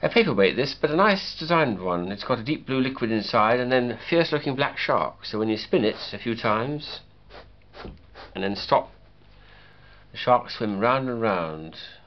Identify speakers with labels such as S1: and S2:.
S1: A paperweight this, but a nice designed one. It's got a deep blue liquid inside and then fierce looking black sharks. So when you spin it a few times and then stop, the sharks swim round and round.